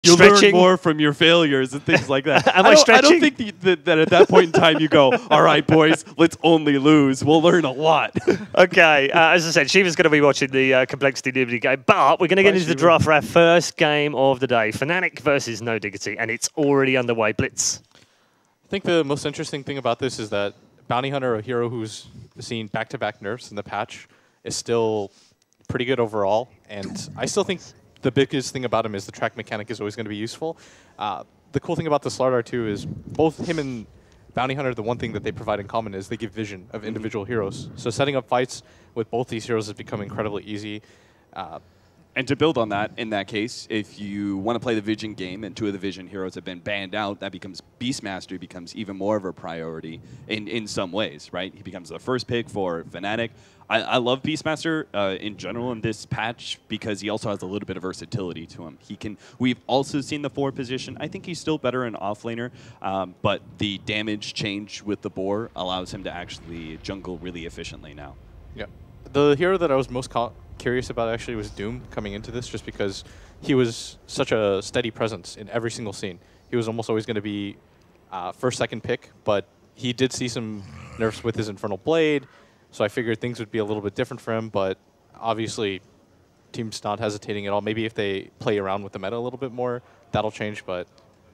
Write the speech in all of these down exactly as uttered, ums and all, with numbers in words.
You'll stretching. learn more from your failures and things like that. Am I, I don't, stretching? I don't think the, the, that at that point in time you go, all right, boys, let's only lose. We'll learn a lot. Okay, uh, as I said, Shiva's going to be watching the uh, Complexity Liberty game, but we're going to get Bye, into the Shiva. draft for our first game of the day. Fnatic versus No Diggity, and it's already underway. Blitz. I think the most interesting thing about this is that Bounty Hunter, a hero who's seen back-to-back nerfs in the patch, is still pretty good overall. And I still think the biggest thing about him is the track mechanic is always going to be useful. Uh, the cool thing about the Slardar, too, is both him and Bounty Hunter, the one thing that they provide in common is they give vision of individual heroes. So setting up fights with both these heroes has become incredibly easy. Uh, And to build on that, in that case, if you want to play the Vision game and two of the Vision heroes have been banned out, that becomes Beastmaster becomes even more of a priority in, in some ways, right? He becomes the first pick for Fnatic. I, I love Beastmaster uh, in general in this patch because he also has a little bit of versatility to him. He can. We've also seen the forward position. I think he's still better in offlaner, um, but the damage change with the boar allows him to actually jungle really efficiently now. Yeah. The hero that I was most curious about actually was Doom coming into this, just because he was such a steady presence in every single scene. He was almost always going to be uh, first, second pick, but he did see some nerfs with his Infernal Blade, so I figured things would be a little bit different for him, but obviously team's not hesitating at all. Maybe if they play around with the meta a little bit more, that'll change, but...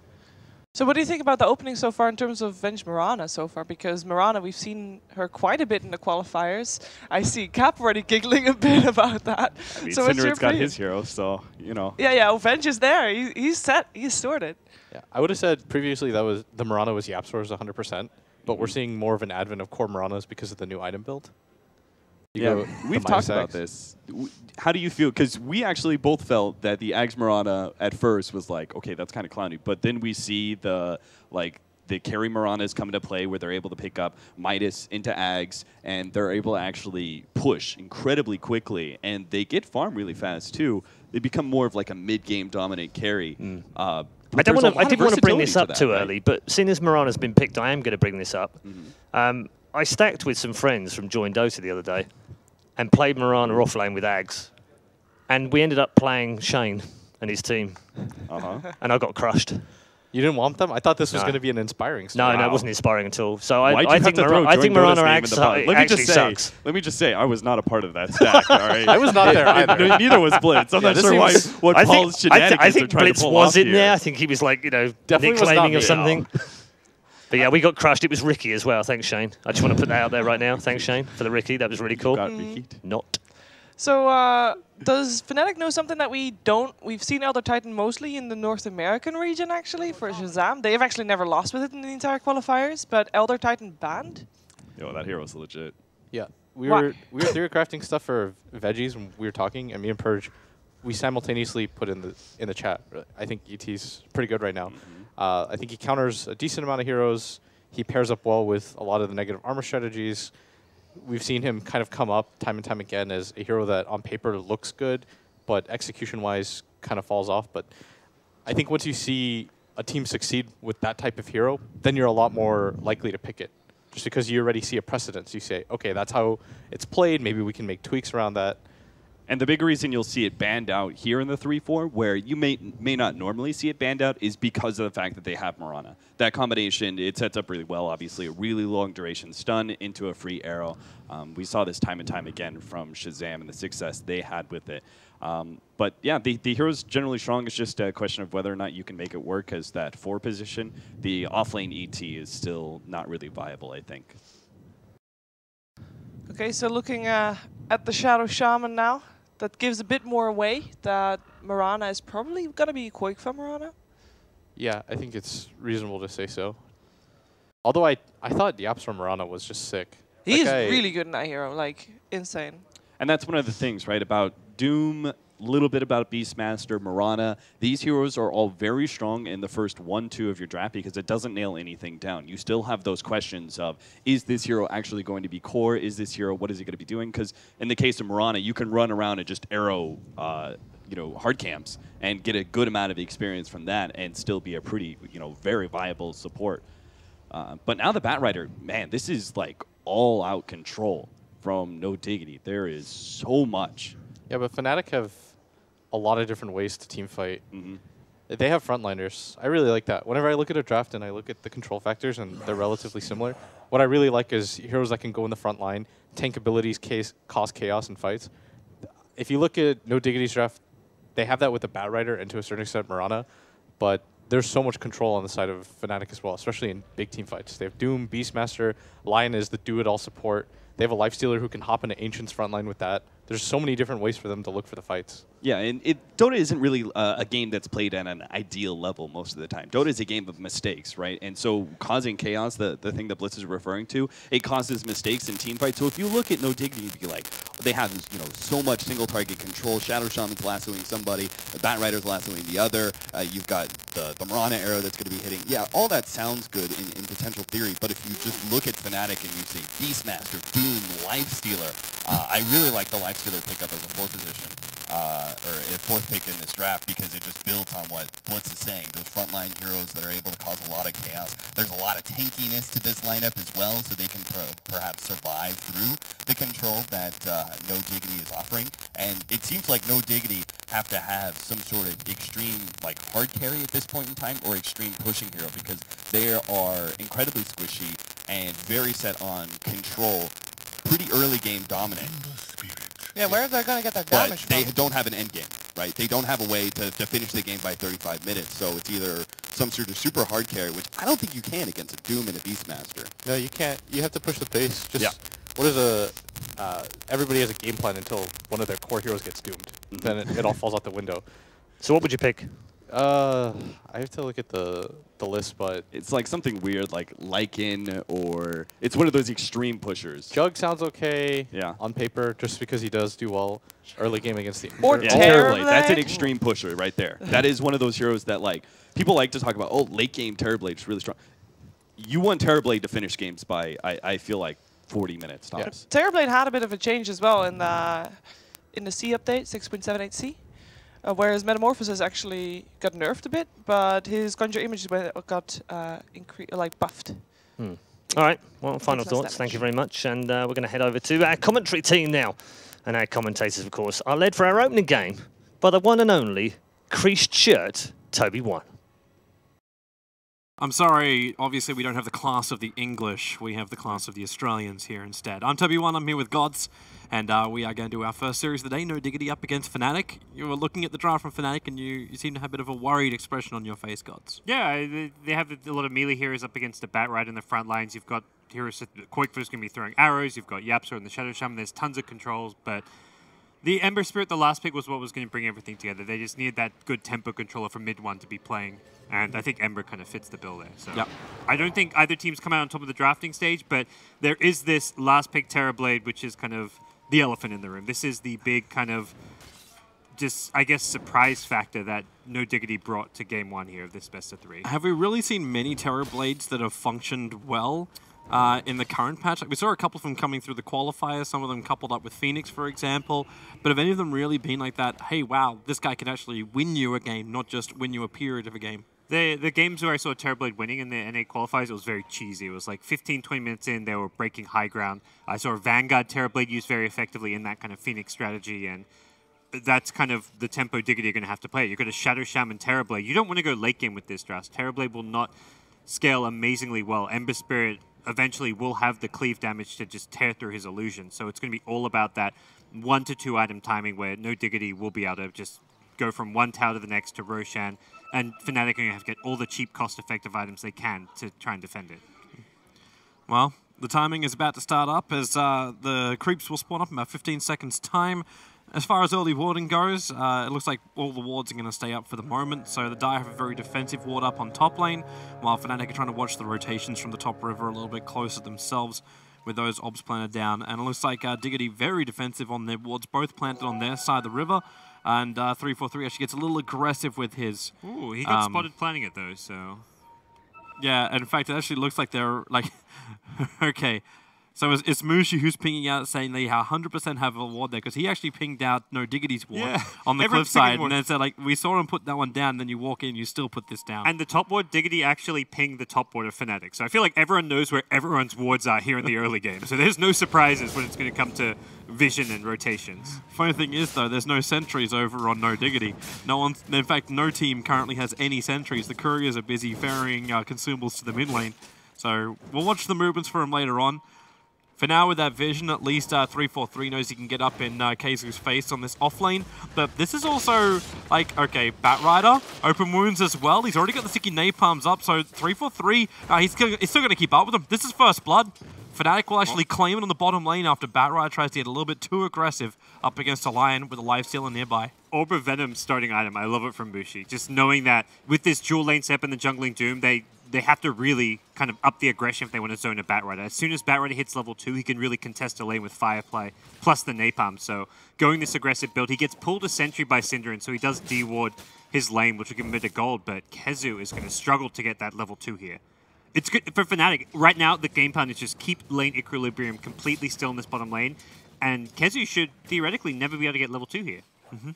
So what do you think about the opening so far in terms of Venge Mirana so far? Because Mirana, we've seen her quite a bit in the qualifiers. I see Cap already giggling a bit about that. I mean, so what's your Cindered's got opinion? his hero, so, you know. Yeah, yeah, oh, Venge is there. He, he's set. He's sorted. Yeah, I would have said previously that was the Mirana was Yapzor's one hundred percent, but we're seeing more of an advent of core Miranas because of the new item build. You Yeah, go we've the talked Mice about Axe. this. W- How do you feel? Because we actually both felt that the Ags Mirana at first was like, okay, that's kind of clowny. But then we see the like the carry Miranas come into play where they're able to pick up Midas into Ags, and they're able to actually push incredibly quickly, and they get farm really fast too. They become more of like a mid-game dominant carry. Mm. Uh, I don't want to. I didn't want to bring this up that, too right? early, but seeing as Mirana's been picked, I am going to bring this up. Mm-hmm. um, I stacked with some friends from Join Dota the other day, and played Mirana offlane with Ags, and we ended up playing Shane and his team, Uh-huh. and I got crushed. You didn't want them? I thought this was No. going to be an inspiring No, story. no, it Wow. wasn't inspiring at all. So I, Why'd you I have think, to Mira- throw I think Join Dota's Mirana name in Ags the pot? Let me actually just say, sucks. let me just say, I was not a part of that stack. All right, I was not there either. Neither was Blitz. I'm Yeah, not this sure why. seems- What I think, Paul's I, shenanigans th I are think trying Blitz to pull was off in here. there. I think he was like, you know, Definitely Nick was not claiming me. or something. But yeah, we got crushed. It was Ricky as well. Thanks, Shane. I just want to put that out there right now. Thanks, Shane, for the Ricky. That was really cool. Got Riki'd. Not. So uh, does Fnatic know something that we don't? We've seen Elder Titan mostly in the North American region, actually, for Shazam. They've actually never lost with it in the entire qualifiers, but Elder Titan banned? Yo, that hero's legit. Yeah, we Why- were we were theory crafting stuff for veggies when we were talking, and me and Purge, we simultaneously put in the in the chat. I think E T's pretty good right now. Uh, I think he counters a decent amount of heroes. He pairs up well with a lot of the negative armor strategies. We've seen him kind of come up time and time again as a hero that on paper looks good, but execution-wise kind of falls off. But I think once you see a team succeed with that type of hero, then you're a lot more likely to pick it. Just because you already see a precedence. You say, okay, that's how it's played. Maybe we can make tweaks around that. And the big reason you'll see it banned out here in the three four, where you may may not normally see it banned out, is because of the fact that they have Mirana. That combination, it sets up really well, obviously. A really long duration stun into a free arrow. Um, we saw this time and time again from Shazam and the success they had with it. Um, but yeah, the, the hero's generally strong. It's just a question of whether or not you can make it work as that four position. The offlane E T is still not really viable, I think. Okay, so looking uh, at the Shadow Shaman now, that gives a bit more away that Mirana is probably going to be quick for Mirana. Yeah, I think it's reasonable to say so. Although I, I thought Yapzor Mirana was just sick. He That is guy- really good in that hero, like, insane. And that's one of the things, right, about Doom, a little bit about Beastmaster, Mirana. These heroes are all very strong in the first one, two of your draft because it doesn't nail anything down. You still have those questions of, is this hero actually going to be core? Is this hero, what is he going to be doing? Because in the case of Mirana, you can run around and just arrow, uh, you know, hard camps and get a good amount of experience from that and still be a pretty, you know, very viable support. Uh, but now the Batrider, man, this is like all-out control from No Diggity. There is so much. Yeah, but Fnatic have a lot of different ways to team fight. Mm-hmm. They have frontliners. I really like that. Whenever I look at a draft and I look at the control factors and they're relatively similar, what I really like is heroes that can go in the front line, tank abilities, case, cause chaos in fights. If you look at No Diggity's draft, they have that with the Batrider and to a certain extent Mirana, but there's so much control on the side of Fnatic as well, especially in big team fights. They have Doom, Beastmaster, Lion is the do-it-all support. They have a Lifestealer who can hop into Ancient's frontline with that. There's so many different ways for them to look for the fights. Yeah, and it, Dota isn't really uh, a game that's played at an ideal level most of the time. Dota is a game of mistakes, right? And so causing chaos, the, the thing that Blitz is referring to, it causes mistakes in team fights. So if you look at No Diggity, you'd be like, they have you know so much single target control. Shadow Shaman's lassoing somebody, the Batrider's lassoing the other. Uh, you've got the, the Mirana arrow that's going to be hitting. Yeah, all that sounds good in, in potential theory, but if you just look at Fnatic and you say Beastmaster, Doom, Lifestealer, uh, I really like the Lifestealer pickup as a fourth position. Uh, or a fourth pick in this draft because it just builds on what Blitz is saying. Those frontline heroes that are able to cause a lot of chaos. There's a lot of tankiness to this lineup as well, so they can per perhaps survive through the control that uh, No Diggity is offering. And it seems like No Diggity have to have some sort of extreme like hard carry at this point in time or extreme pushing hero because they are incredibly squishy and very set on control, pretty early game dominant. Yeah, where are they going to get that But damage they from? don't have an end game, right? They don't have a way to, to finish the game by thirty-five minutes, so it's either some sort of super hard carry, which I don't think you can against a Doom and a Beastmaster. No, you can't. You have to push the base. Just Yeah. what is a? Uh, everybody has a game plan until one of their core heroes gets doomed. Mm-hmm. Then it, it all falls out the window. So what would you pick? Uh, I have to look at the the list, but It's like something weird like Lycan or it's one of those extreme pushers. Jug sounds okay. Yeah. On paper, just because he does do well early game against the. Or Yeah, Terrorblade. Terrorblade. That's an extreme pusher right there. That is one of those heroes that like people like to talk about. Oh, late game Terrorblade is really strong. You want Terrorblade to finish games by I, I feel like forty minutes tops. Terrorblade had a bit of a change as well in the in the C update, six point seven eight C. Uh, whereas Metamorphosis actually got nerfed a bit, but his Conjure Images went- got uh, incre like buffed. Hmm. All right. Well, final Takes less thoughts. Thank you damage. very much. And uh, we're going to head over to our commentary team now. And our commentators, of course, are led for our opening game by the one and only creased shirt, Toby One. I'm sorry, obviously we don't have the class of the English. We have the class of the Australians here instead. I'm Toby One, I'm here with Gods, and uh, we are going to do our first series of the day, No Diggity up against Fnatic. You were looking at the draft from Fnatic and you, you seem to have a bit of a worried expression on your face, Gods. Yeah, they, they have a lot of melee heroes up against the Batrider in the front lines. You've got heroes, Quakefoot's going to be throwing arrows. You've got Yapster and the Shadow Shaman. There's tons of controls, but the Ember Spirit, the last pick, was what was going to bring everything together. They just needed that good tempo controller from mid one to be playing, and I think Ember kind of fits the bill there. So Yep. I don't think either team's come out on top of the drafting stage, but there is this last pick Terrorblade, which is kind of the elephant in the room. This is the big kind of just, I guess, surprise factor that No Diggity brought to game one here of this best of three. Have we really seen many Terrorblades that have functioned well uh, in the current patch? Like we saw a couple of them coming through the qualifier, some of them coupled up with Phoenix, for example. But have any of them really been like that, hey, wow, this guy can actually win you a game, not just win you a period of a game? The the games where I saw Terrorblade winning in the N A qualifiers, it was very cheesy. It was like fifteen, twenty minutes in, they were breaking high ground. I saw Vanguard Terrorblade used very effectively in that kind of Phoenix strategy, and that's kind of the tempo Diggity you're going to have to play. You've got a Shadow Shaman Terrorblade. You don't want to go late game with this draft. Terrorblade will not scale amazingly well. Ember Spirit eventually will have the cleave damage to just tear through his illusion. So it's going to be all about that one to two item timing where No Diggity will be able to just go from one tower to the next to Roshan, and Fnatic are going to have to get all the cheap, cost-effective items they can to try and defend it. Well, the timing is about to start up as uh, the creeps will spawn up in about fifteen seconds time. As far as early warding goes, uh, it looks like all the wards are going to stay up for the moment, so the Dire have a very defensive ward up on top lane, while Fnatic are trying to watch the rotations from the top river a little bit closer themselves with those obs planted down. And it looks like uh, Diggity very defensive on their wards, both planted on their side of the river, and uh, three four three actually gets a little aggressive with his... Ooh, he got Um, spotted planning it though, so... Yeah, and in fact, it actually looks like they're like... okay, So it's, it's Mushi who's pinging out saying they one hundred percent have a ward there because he actually pinged out No Diggity's ward Yeah. on the Every cliff single side. ward. And then said, like, we saw him put that one down, then you walk in, you still put this down. And the top ward, Diggity actually pinged the top ward of Fnatic. So I feel like everyone knows where everyone's wards are here in the early game. So there's no surprises when it's going to come to vision and rotations. Funny thing is, though, there's no sentries over on No Diggity. No one, in fact, no team currently has any sentries. The couriers are busy ferrying uh, consumables to the mid lane. So we'll watch the movements for him later on. For now, with that vision, at least uh, three four three knows he can get up in uh, Keizu's face on this off lane. But this is also, like, okay, Batrider, open wounds as well. He's already got the sticky napalms up, so three four three, uh, he's, he's still going to keep up with him. This is first blood. Fnatic will actually claim it on the bottom lane after Batrider tries to get a little bit too aggressive up against a Lion with a lifestealer nearby. Orb of Venom starting item. I love it from Bushi. Just knowing that with this dual lane setup and the jungling Doom, they they have to really kind of up the aggression if they want to zone a Batrider. As soon as Batrider hits level two, he can really contest a lane with Fire Play plus the Napalm. So going this aggressive build, he gets pulled a Sentry by Synderen, so he does de-ward his lane, which will give him a bit of gold, but Kezu is going to struggle to get that level two here. It's good for Fnatic. Right now, the game plan is just keep lane equilibrium completely still in this bottom lane, and Kezu should theoretically never be able to get level two here. Mm-hmm.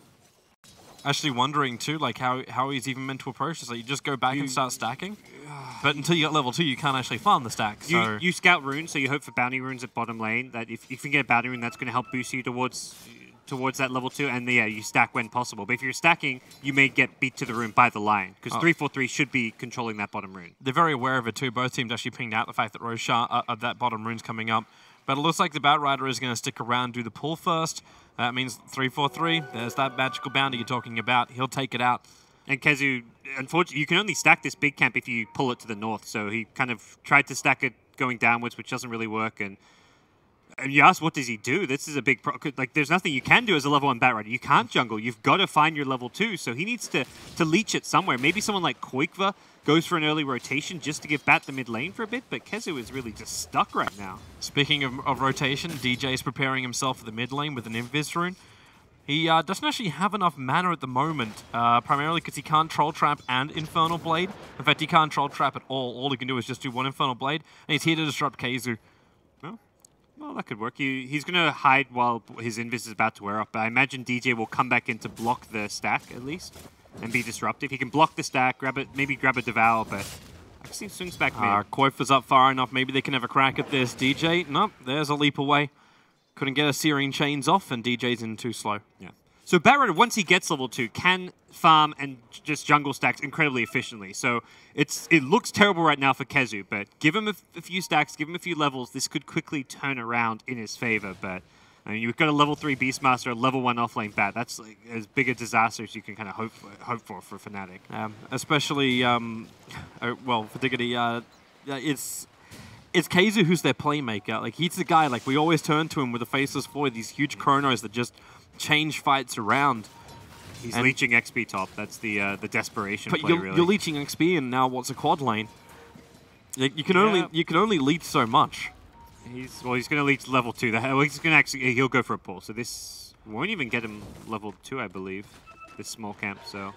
Actually wondering too, like how, how he's even meant to approach this. Like you just go back You- and start stacking, but until you get level two, you can't actually farm the stack. So You, you scout runes, so you hope for bounty runes at bottom lane. That if, if you can get a bounty rune, that's going to help boost you towards towards that level two. And yeah, you stack when possible. But if you're stacking, you may get beat to the rune by the Lion because Oh. three four three should be controlling that bottom rune. they're very aware of it too. Both teams actually pinged out the fact that Roshan, uh, uh, that bottom rune's coming up. But it looks like the Batrider is going to stick around, do the pull first. That means three four three. There's that magical bounty you're talking about. He'll take it out. And Kezu, unfortunately, you can only stack this big camp if you pull it to the north. So he kind of tried to stack it going downwards, which doesn't really work. And, and you ask, what does he do? This is a big pro. Like, there's nothing you can do as a level one Batrider. You can't jungle. You've got to find your level two. So he needs to to leech it somewhere. Maybe someone like Koikva goes for an early rotation just to give Bat the mid lane for a bit. But Kezu is really just stuck right now. Speaking of, of rotation, D J is preparing himself for the mid lane with an Invis rune. He uh, doesn't actually have enough mana at the moment, uh, primarily because he can't Troll Trap and Infernal Blade. In fact, he can't Troll Trap at all. All he can do is just do one Infernal Blade, and he's here to disrupt Keizu. Well, well that could work. He, he's going to hide while his Invis is about to wear off. But I imagine D J will come back in to block the stack, at least, and be disruptive. He can block the stack, grab it, maybe grab a Devour, but I can see him swings back mid. Uh, Koifa's up far enough. Maybe they can have a crack at this. D J, nope, there's a leap away. Couldn't get a Searing Chains off, and D J's in too slow. Yeah. So Batrider, once he gets level two, can farm and just jungle stacks incredibly efficiently. So it's it looks terrible right now for Kezu, but give him a, a few stacks, give him a few levels, this could quickly turn around in his favor. But I mean, you've got a level three Beastmaster, a level one offlane Bat. That's like as big a disaster as you can kind of hope for, hope for for Fnatic. Um, especially, um, uh, well, for Diggity, uh, it's it's Keizu who's their playmaker. Like, he's the guy, like, we always turn to him with a Faceless Void, these huge chronos that just change fights around. He's And- leeching X P top. That's the uh, the desperation But play, you're, really. you're leeching X P, and now what's a quad lane? Like, you can only Yeah. you can only leech so much. He's well. He's going to leech level two. That well, he's going to actually. He'll go for a pull. So this won't even get him level two, I believe. This small camp. So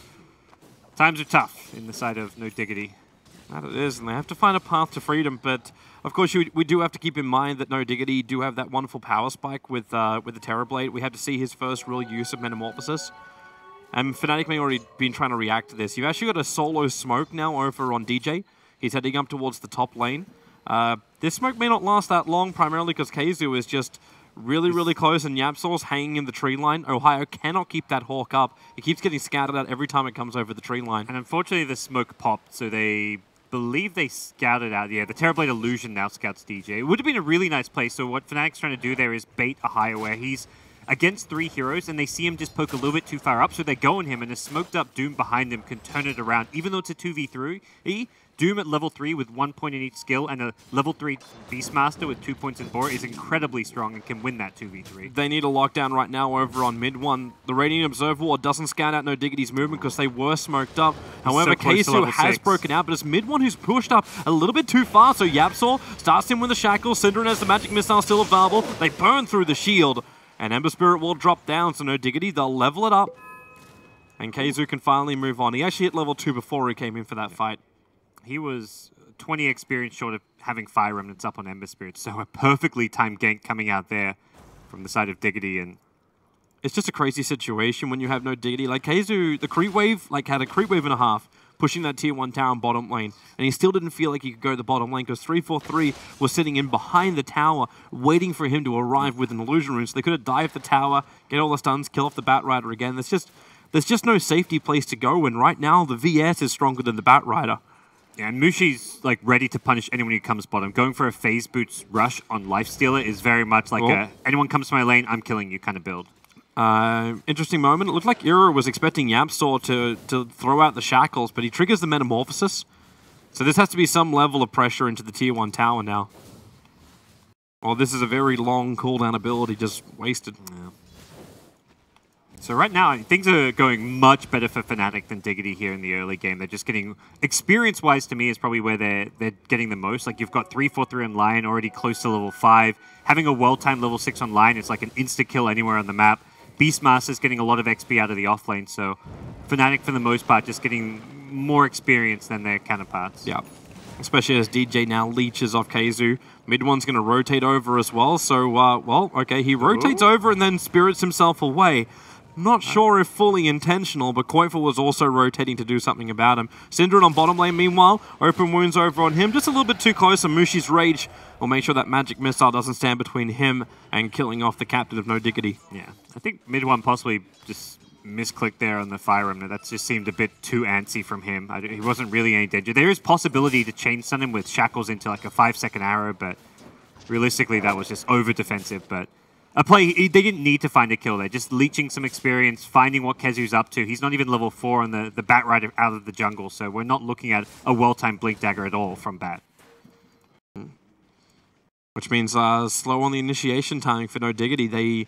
times are tough in the side of No Diggity. That it is, and they have to find a path to freedom. But of course, you, we do have to keep in mind that No Diggity do have that wonderful power spike with uh, with the Terrorblade. We have to see his first real use of Metamorphosis. And Fnatic may already been trying to react to this. You've actually got a solo smoke now over on D J. He's heading up towards the top lane. Uh, this smoke may not last that long, primarily because Keizu is just really, really close, and Yapsor's hanging in the tree line. Ohio cannot keep that Hawk up. It keeps getting scattered out every time it comes over the tree line. And unfortunately, the smoke popped. So they believe they scouted out. Yeah, the Terrorblade Illusion now scouts D J. It would have been a really nice play. So what Fnatic's trying to do there is bait a higher where he's against three heroes, and they see him just poke a little bit too far up, so they go on him, and a smoked up Doom behind him can turn it around. Even though it's a two v three, Doom at level three with one point in each skill and a level three Beastmaster with two points in Boar is incredibly strong and can win that two v three. They need a lockdown right now over on mid one. The Radiant Observer Ward doesn't scout out No Diggity's movement because they were smoked up. However, so close to Keizu level has six. broken out, but it's mid one who's pushed up a little bit too far, so Yapsor starts him with the shackle. Synderen has the magic missile still available. They burn through the shield, and Ember Spirit will drop down, so No Diggity, they'll level it up. And Keizu can finally move on. He actually hit level two before he came in for that fight. He was twenty experience short of having Fire Remnants up on Ember Spirit. So a perfectly timed gank coming out there from the side of Diggity. And it's just a crazy situation when you have no Diggity. Like KheZu, the creep wave, like had a creep wave and a half, pushing that tier one tower in bottom lane, and he still didn't feel like he could go to the bottom lane because three four three was sitting in behind the tower, waiting for him to arrive with an illusion rune. So they could have dived the tower, get all the stuns, kill off the Batrider again. There's just there's just no safety place to go, and right now the V S is stronger than the Batrider. Yeah, and Mushi's like ready to punish anyone who comes bottom. Going for a phase boots rush on Lifestealer is very much like Oh. a anyone comes to my lane, I'm killing you kind of build. Uh, interesting moment. It looked like Ira was expecting YapzOr to, to throw out the shackles, but he triggers the Metamorphosis. So this has to be some level of pressure into the tier one tower now. Well, this is a very long cooldown ability, just wasted. Yeah. So right now, things are going much better for Fnatic than Diggity here in the early game. They're just getting, experience-wise to me, is probably where they're, they're getting the most. Like, you've got three four three on Lion, already close to level five. Having a well-timed level six on Lion, it's like an insta-kill anywhere on the map. Beastmaster's getting a lot of X P out of the offlane, so Fnatic, for the most part, just getting more experience than their counterparts. Yeah. Especially as D J now leeches off KheZu. Mid one's going to rotate over as well, so, uh, well, okay, he rotates Ooh. over and then spirits himself away. Not sure if fully intentional, but Koifel was also rotating to do something about him. Synderen on bottom lane, meanwhile, open wounds over on him. Just a little bit too close, and Mushi's Rage will make sure that Magic Missile doesn't stand between him and killing off the captain of No Diggity. Yeah, I think mid one possibly just misclicked there on the Fire Remnant. That just seemed a bit too antsy from him. I, he wasn't really any danger. There is possibility to chain stun him with Shackles into like a five second arrow, but realistically that was just over defensive. But a play, he, they didn't need to find a kill there. Just leeching some experience, finding what KheZu's up to. He's not even level four on the, the Batrider out of the jungle, so we're not looking at a well-timed Blink Dagger at all from Bat. Which means uh, slow on the initiation timing for No Diggity. They,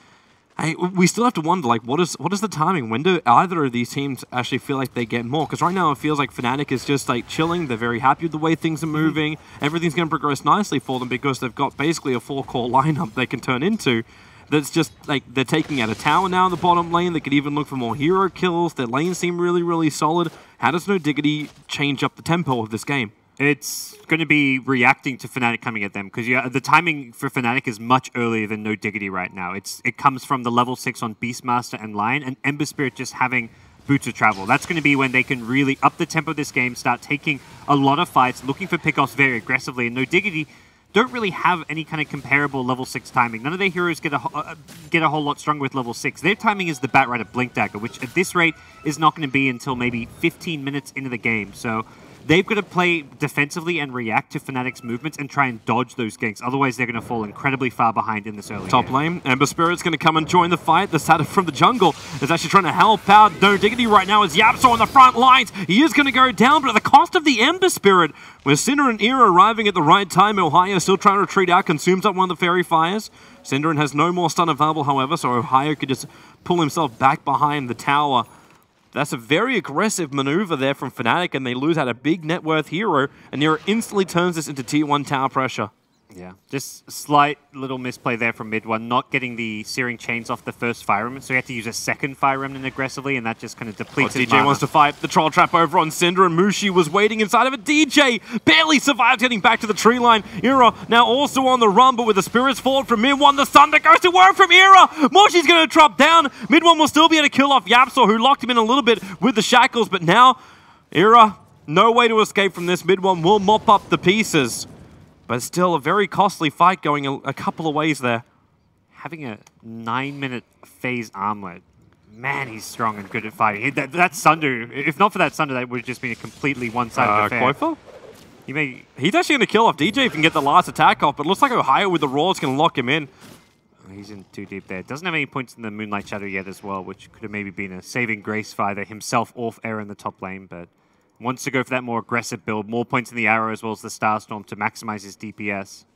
I, we still have to wonder, like, what is what is the timing? When do either of these teams actually feel like they get more? Because right now it feels like Fnatic is just like chilling. They're very happy with the way things are moving. Everything's going to progress nicely for them because they've got basically a four-core lineup they can turn into. That's just like they're taking out a tower now in the bottom lane. They could even look for more hero kills. Their lanes seem really, really solid. How does No Diggity change up the tempo of this game? It's going to be reacting to Fnatic coming at them, because yeah, the timing for Fnatic is much earlier than No Diggity right now. It's It comes from the level six on Beastmaster and Lion, and Ember Spirit just having Boots of Travel. That's going to be when they can really up the tempo of this game, start taking a lot of fights, looking for pickoffs very aggressively, and No Diggity don't really have any kind of comparable level six timing. None of their heroes get a, uh, get a whole lot stronger with level six. Their timing is the Batrider Blink Dagger, which at this rate is not going to be until maybe fifteen minutes into the game. So they've got to play defensively and react to Fnatic's movements and try and dodge those ganks. Otherwise, they're going to fall incredibly far behind in this early Top game. lane, Ember Spirit's going to come and join the fight. The Satyr from the jungle is actually trying to help out No Diggity right now as YapzOr on the front lines. He is going to go down, but at the cost of the Ember Spirit. With Synderen and Ira arriving at the right time, Ohio still trying to retreat out, consumes up one of the Fairy Fires. Synderen has no more stun available, however, so Ohio could just pull himself back behind the tower. That's a very aggressive maneuver there from Fnatic, and they lose out a big net worth hero, and Ira instantly turns this into tier one tower pressure. Yeah, just slight little misplay there from mid one, not getting the Searing Chains off the first Fire Remnant, so he had to use a second Fire Remnant aggressively, and that just kind of Oh, depletes D his J mana. wants to fight the Troll Trap over on Cinder, and Mushi was waiting inside of it. D J barely survives getting back to the tree line. Ira now also on the run, but with the Spirits forward from mid one, the Thunder goes to work from Ira. Mushi's going to drop down. Mid one will still be able to kill off YapzOr, who locked him in a little bit with the shackles, but now Ira, no way to escape from this. Mid one will mop up the pieces. But still a very costly fight going a, a couple of ways there. Having a nine-minute phase armlet, man, he's strong and good at fighting. He, that, that Sunder, if not for that Sunder, that would have just been a completely one-sided Uh, affair. Koifel? He may, He's actually going to kill off D J if he can get the last attack off, but it looks like Ohio with the Roar is going to lock him in. he's in too deep there. Doesn't have any points in the Moonlight Shadow yet as well, which could have maybe been a saving grace for either himself or Era in the top lane, but wants to go for that more aggressive build, more points in the arrow as well as the Starstorm to maximize his D P S.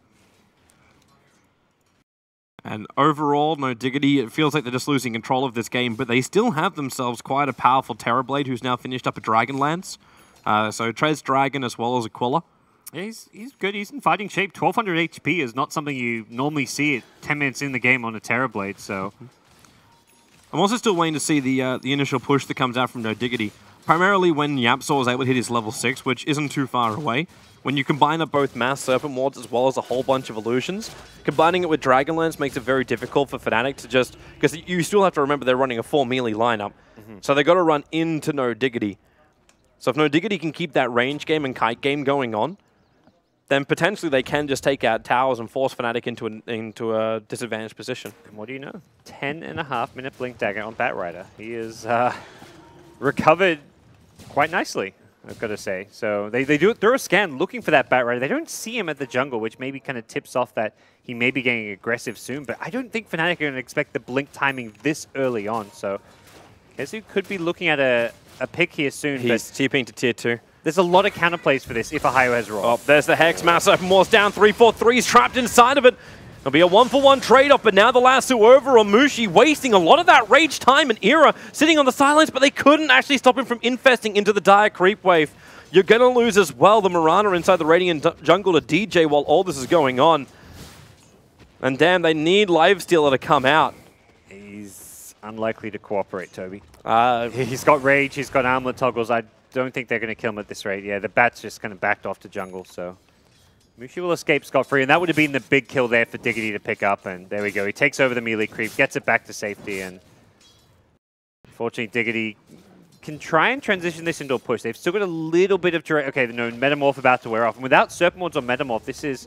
And overall, No Diggity, it feels like they're just losing control of this game, but they still have themselves quite a powerful Terrorblade who's now finished up a Dragonlance. Uh, so Trez Dragon as well as Aquila. Yeah, he's, he's good. He's in fighting shape. twelve hundred H P is not something you normally see at ten minutes in the game on a Terrorblade, so... I'm also still waiting to see the uh, the initial push that comes out from No Diggity. primarily when Yapzor was able to hit his level six, which isn't too far away. When you combine up both Mass Serpent Wards as well as a whole bunch of illusions, combining it with Dragonlance makes it very difficult for Fnatic to just... Because you still have to remember they're running a full melee lineup. Mm-hmm. So they got to run into No Diggity. So if No Diggity can keep that range game and kite game going on, then potentially they can just take out towers and force Fnatic into a, into a disadvantaged position. And what do you know? Ten and a half minute Blink Dagger on Batrider. He is uh, recovered quite nicely, I've got to say. So they, they do throw a scan looking for that Batrider. They don't see him at the jungle, which maybe kind of tips off that he may be getting aggressive soon. But I don't think Fnatic are going to expect the Blink timing this early on. So KheZu could be looking at a, a pick here soon. He's TPing to tier two. There's a lot of counterplays for this if Ohio has roll. Oh, there's the Hex. Mass Open War's down. three four three's trapped inside of it. It'll be a one-for-one trade-off, but now the lasso over on Mushi, wasting a lot of that rage time and era sitting on the sidelines, but they couldn't actually stop him from infesting into the dire creep wave. You're going to lose as well the Mirana inside the Radiant jungle to D J while all this is going on. And damn, they need Lifestealer to come out. He's unlikely to cooperate, Toby. Uh, he's got rage, he's got armlet toggles. I don't think they're going to kill him at this rate. Yeah, the bat's just kind of backed off to jungle, so Mushi will escape scot-free, and that would have been the big kill there for Diggity to pick up, and there we go. He takes over the melee creep, gets it back to safety, and unfortunately Diggity can try and transition this into a push. They've still got a little bit of direct... Okay, no, Metamorph about to wear off, and without Serpent Wards or Metamorph, this is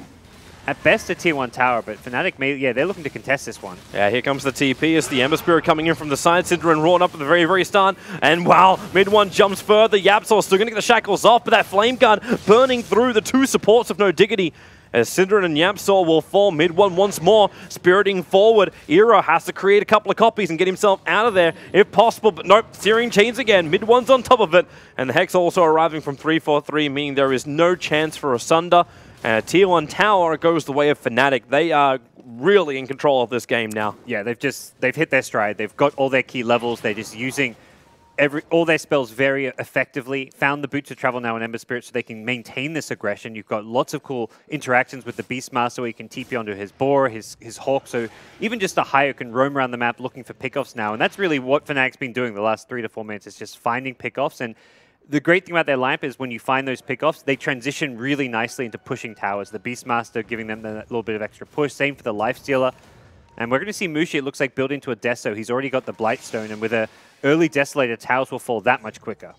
at best a tier one tower, but Fnatic, may, yeah, they're looking to contest this one. Yeah, here comes the T P. It's the Ember Spirit coming in from the side. Synderen Rawn up at the very, very start. And wow, mid one jumps further. Yapzor still going to get the shackles off, but that Flame Guard burning through the two supports of No Diggity. As Synderen and Yapzor will fall mid one once more, spiriting forward. Era has to create a couple of copies and get himself out of there if possible, but nope, Searing Chains again. Mid one's on top of it. And the Hex also arriving from three four three, meaning there is no chance for a Sunder. And a tier one tower goes the way of Fnatic. They are really in control of this game now. Yeah, they've just they've hit their stride. They've got all their key levels. They're just using every all their spells very effectively. Found the Boots of Travel now in Ember Spirit so they can maintain this aggression. You've got lots of cool interactions with the Beastmaster where you can T P onto his Boar, his, his Hawk. So even just a Hayo can roam around the map looking for pickoffs now. And that's really what Fnatic's been doing the last three to four minutes, is just finding pickoffs. And the great thing about their lineup is when you find those pickoffs, they transition really nicely into pushing towers. The Beastmaster giving them that little bit of extra push. Same for the Lifestealer. And we're going to see Mushi, it looks like, build into a Deso. He's already got the Blightstone, and with a early Desolator, towers will fall that much quicker.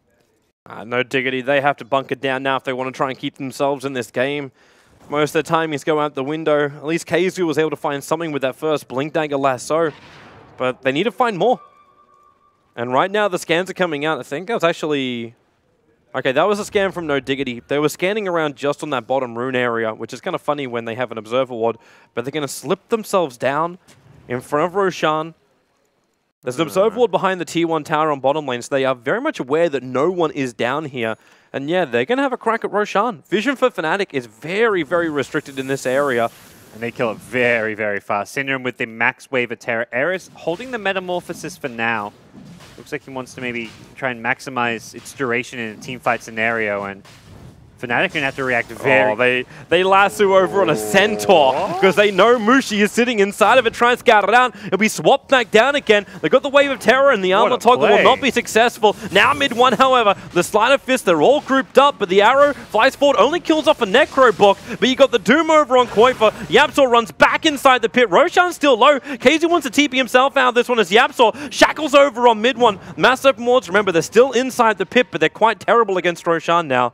Uh, no Diggity. They have to bunker down now if they want to try and keep themselves in this game. Most of the time he's going out the window. At least KheZu was able to find something with that first Blink Dagger lasso. But they need to find more. And right now the scans are coming out. I think that was actually... Okay, that was a scan from No Diggity. They were scanning around just on that bottom rune area, which is kind of funny when they have an Observer Ward. But they're going to slip themselves down in front of Roshan. There's an Observer Ward behind the T one tower on bottom lane, so they are very much aware that no one is down here. And yeah, they're going to have a crack at Roshan. Vision for Fnatic is very, very restricted in this area. And they kill it very, very fast. Synderen with the max wave of Terror. Eris holding the Metamorphosis for now. Looks like he wants to maybe try and maximize its duration in a teamfight scenario, and Fnatic are going to have to react very... Oh, they, they lasso over on a Centaur because they know Mushi is sitting inside of it, trying to scout it out. It'll be swapped back down again. They got the Wave of Terror, and the Armor Toggle will not be successful. Now mid one, however, the Sleight of Fist, they're all grouped up, but the arrow flies forward, only kills off a Necro Book, but you got the Doom over on Koifa. Yapzor runs back inside the pit. Roshan's still low. KheZu wants to T P himself out of this one as Yapzor shackles over on mid one. Mass Open Wards, remember, they're still inside the pit, but they're quite terrible against Roshan now.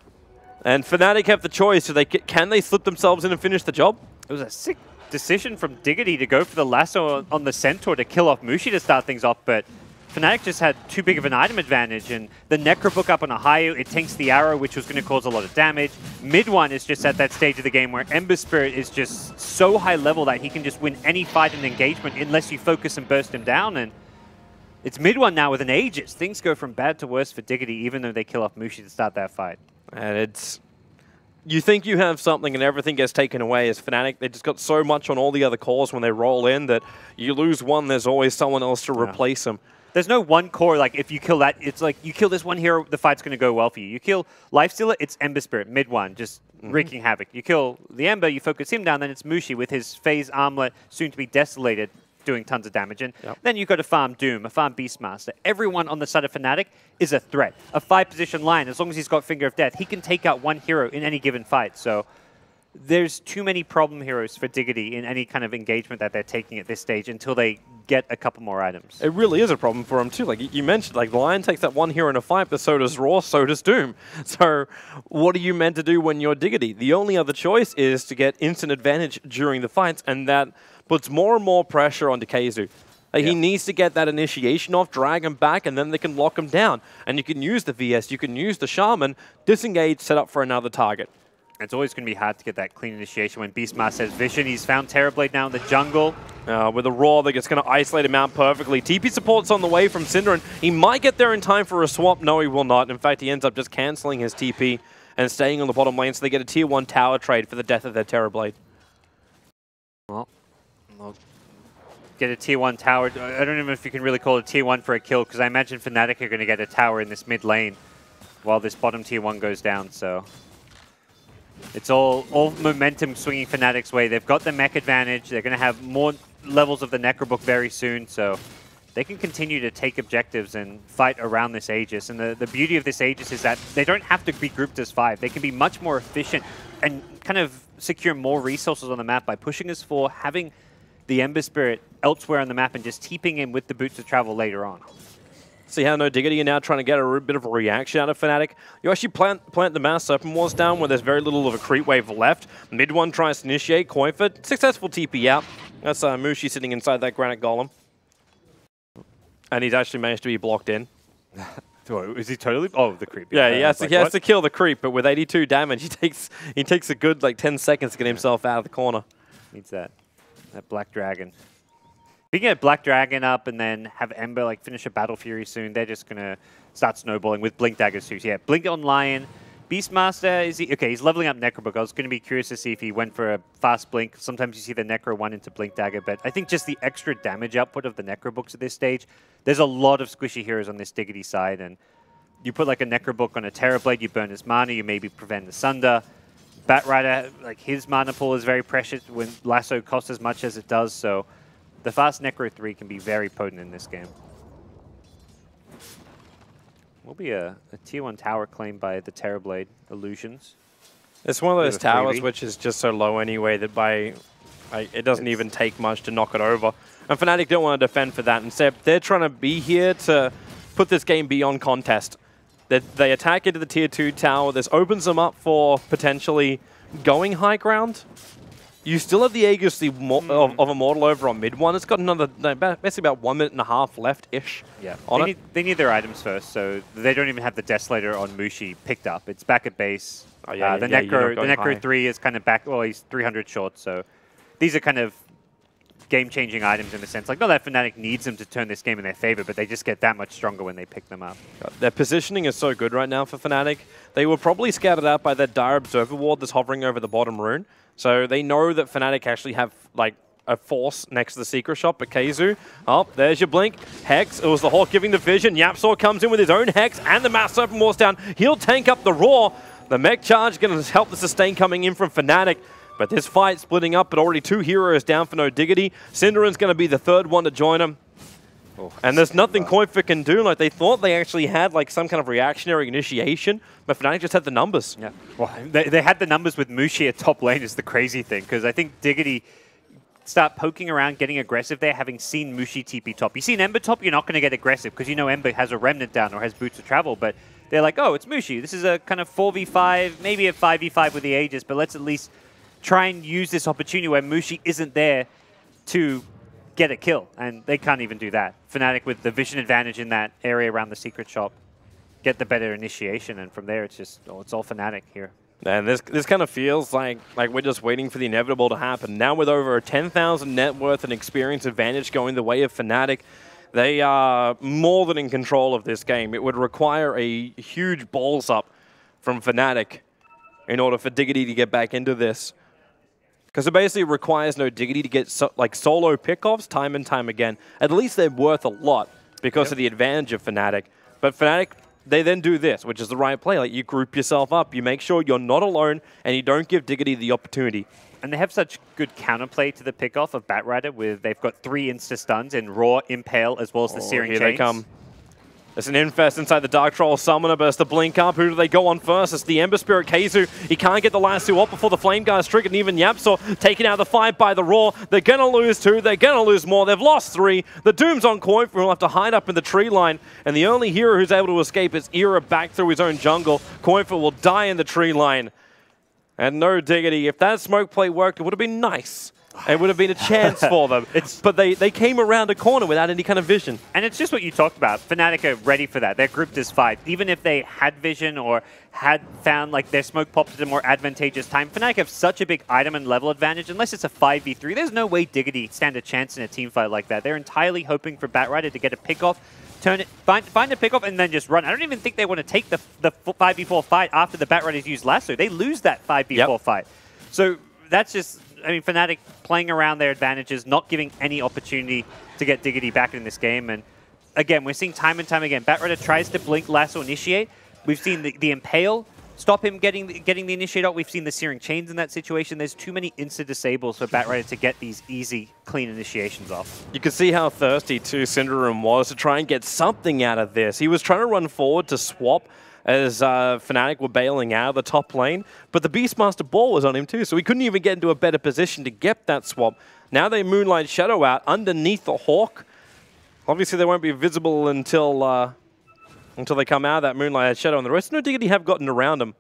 And Fnatic have the choice. So they can they slip themselves in and finish the job? It was a sick decision from Diggity to go for the lasso on the Centaur to kill off Mushi to start things off, but Fnatic just had too big of an item advantage, and the Necrobook up on a Hayo, it tanks the arrow, which was going to cause a lot of damage. Mid one is just at that stage of the game where Ember Spirit is just so high level that he can just win any fight and engagement unless you focus and burst him down, and it's mid one now with an Aegis. Things go from bad to worse for Diggity, even though they kill off Mushi to start that fight. And it's... You think you have something and everything gets taken away as Fnatic. They just got so much on all the other cores when they roll in that you lose one, there's always someone else to yeah. replace them. There's no one core, like, if you kill that, it's like, you kill this one hero, the fight's going to go well for you. You kill Lifestealer, it's Ember Spirit, mid one, just mm-hmm. wreaking havoc. You kill the Ember, you focus him down, then it's Mushi with his phase armlet, soon to be desolated. doing tons of damage. And Yep. then you've got a farm Doom, a farm Beastmaster. Everyone on the side of Fnatic is a threat. A five-position line, as long as he's got Finger of Death, he can take out one hero in any given fight. So there's too many problem heroes for Diggity in any kind of engagement that they're taking at this stage until they get a couple more items. It really is a problem for him too. Like you mentioned, like Lion takes that one hero in a fight, but so does Raw, so does Doom. So what are you meant to do when you're Diggity? The only other choice is to get instant advantage during the fights, and that puts more and more pressure on Dekazu. Like, Yeah. He needs to get that initiation off, drag him back, and then they can lock him down. And you can use the V S, you can use the Shaman, disengage, set up for another target. It's always going to be hard to get that clean initiation when Beastmaster has Vision. He's found Terrorblade now in the jungle. Uh, with a Raw that's going to isolate him out perfectly. T P support's on the way from Synderen. He might get there in time for a swap. No, he will not. In fact, he ends up just cancelling his T P and staying on the bottom lane, so they get a tier one tower trade for the death of their Terrorblade. Well, we'll get a tier one tower. I don't even know if you can really call it tier one for a kill, because I imagine Fnatic are going to get a tower in this mid lane while this bottom tier one goes down. So it's all, all momentum swinging Fnatic's way. They've got the mech advantage. They're going to have more levels of the Necrobook very soon, so they can continue to take objectives and fight around this Aegis. And the, the beauty of this Aegis is that they don't have to be grouped as five. They can be much more efficient and kind of secure more resources on the map by pushing as four, having the Ember Spirit elsewhere on the map, and just keeping him with the Boots of Travel later on. See how No Diggity are now trying to get a bit of a reaction out of Fnatic. You actually plant plant the Mass Serpent Wars down where there's very little of a creep wave left. Mid one tries to initiate, Coinford, successful T P out. That's uh, Mushi sitting inside that Granite Golem. And he's actually managed to be blocked in. Is he totally? Oh, the creep. Yeah, he has, to, like, he has what? to kill the creep, but with eighty-two damage, he takes he takes a good like ten seconds to get himself out of the corner. Needs that that Black Dragon. If you can get Black Dragon up and then have Ember like finish a Battle Fury soon, they're just gonna start snowballing with Blink Daggers too. So yeah, Blink on Lion. Beastmaster, is he okay? He's leveling up Necrobook. I was going to be curious to see if he went for a fast blink. Sometimes you see the Necro one into Blink Dagger, but I think just the extra damage output of the Necrobooks at this stage. There's a lot of squishy heroes on this Diggity side, and you put like a Necrobook on a Terrorblade, you burn his mana, you maybe prevent the Sunder. Batrider, like his mana pool is very precious when Lasso costs as much as it does, so the fast Necro three can be very potent in this game. Will be a, a tier one tower claimed by the Terrorblade Illusions. It's one of those Bit of a towers freebie. which is just so low anyway that by like, it doesn't even take much to knock it over. And Fnatic don't want to defend for that. Instead, they're trying to be here to put this game beyond contest. They, they attack into the tier two tower. This opens them up for potentially going high ground. You still have the Aegis the mo Mm. of, of Immortal over on mid one. It's got another, no, ba- basically about one minute and a half left-ish. Yeah, on they it. need, they need their items first, so they don't even have the Desolator on Mushi picked up. It's back at base. Oh, yeah, uh, the yeah, you're Necro, not the going Necro high. three is kind of back. Well, he's three hundred short, so these are kind of game-changing items in a sense. Like, not that Fnatic needs them to turn this game in their favor, but they just get that much stronger when they pick them up. Their positioning is so good right now for Fnatic. They were probably scouted out by that Dire Observer Ward that's hovering over the bottom rune. So they know that Fnatic actually have like a force next to the Secret Shop, but Keizu, oh, there's your blink. Hex, it was the Hawk giving the vision. Yapsaw comes in with his own Hex and the Mass Serpent Wars down. He'll tank up the Raw. The mech charge going to help the sustain coming in from Fnatic. But this fight splitting up, but already two heroes down for No Diggity. Synderen's going to be the third one to join him. Oh, And there's nothing Coinfit can do. Like, they thought they actually had like some kind of reactionary initiation, but Fnatic just had the numbers. Yeah, well, they, they had the numbers with Mushi at top lane is the crazy thing, because I think Diggity start poking around, getting aggressive there, having seen Mushi T P top. You see an Ember top, you're not going to get aggressive, because you know Ember has a Remnant down or has Boots of Travel, but they're like, oh, it's Mushi. This is a kind of four v five, maybe a five v five with the Aegis, but let's at least try and use this opportunity where Mushi isn't there to get a kill, and they can't even do that. Fnatic with the vision advantage in that area around the Secret Shop, get the better initiation, and from there it's just, oh, it's all Fnatic here. And this this kind of feels like like we're just waiting for the inevitable to happen. Now with over a ten thousand net worth and experience advantage going the way of Fnatic, they are more than in control of this game. It would require a huge balls up from Fnatic in order for Diggity to get back into this. Because it basically requires No Diggity to get so, like solo pickoffs time and time again. At least they're worth a lot because Yep. of the advantage of Fnatic. But Fnatic they then do this, which is the right play. Like, you group yourself up, you make sure you're not alone, and you don't give Diggity the opportunity. And they have such good counterplay to the pickoff of Batrider, with they've got three insta-stuns in Raw, Impale, as well as the Oh, Searing here Chains. they come. There's an Infest inside the Dark Troll Summoner, but it's the blink up. Who do they go on first? It's the Ember Spirit KheZu. He can't get the last two up before the Flame Guard's triggered, and even YapzOr taken out of the fight by the Raw. They're going to lose two. They're going to lose more. They've lost three. The Doom's on Coin. We'll have to hide up in the tree line, and the only hero who's able to escape is Era back through his own jungle. Coinfer will die in the tree line. And no diggity. If that smoke play worked, it would have been nice. It would have been a chance for them. It's, but they, they came around a corner without any kind of vision. And it's just what you talked about. Fnatic are ready for that. They're grouped as five. Even if they had vision or had found like their smoke popped at a more advantageous time, Fnatic have such a big item and level advantage. Unless it's a five v three, there's no way Diggity stand a chance in a team fight like that. They're entirely hoping for Batrider to get a pick off, turn it, find, find a pick off, and then just run. I don't even think they want to take the, the five v four fight after the Batriders use Lasso. They lose that five v four yep. fight. So that's just... I mean, Fnatic playing around their advantages, not giving any opportunity to get Diggity back in this game. And again, we're seeing time and time again, Batrider tries to blink, Lasso, initiate. We've seen the, the Impale stop him getting the, getting the initiate out. We've seen the Searing Chains in that situation. There's too many insta-disables for Batrider to get these easy, clean initiations off. You could see how thirsty, too, Synderen was to try and get something out of this. He was trying to run forward to swap as uh, Fnatic were bailing out of the top lane, but the Beastmaster Ball was on him too, so he couldn't even get into a better position to get that swap. Now they Moonlight Shadow out underneath the Hawk. Obviously they won't be visible until uh, until they come out of that Moonlight Shadow, and the rest of No Diggity have gotten around them.